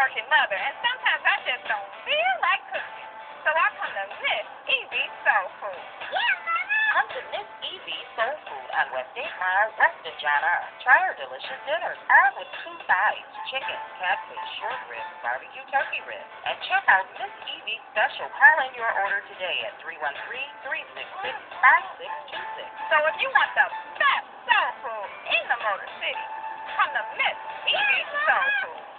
working mother, and sometimes I just don't feel like cooking. So I come to Miss Evie's Soul Food. Yeah, Mama! Come to Miss Evie's Soul Food on West 8 Mile, west of John R. Try our delicious dinners, all with 2 sides, chicken, catfish, short ribs, barbecue turkey ribs. And check out Miss Evie's special. Call in your order today at 313-366-5626. So if you want the best soul food in the Motor City, come to Miss Evie's Soul Food.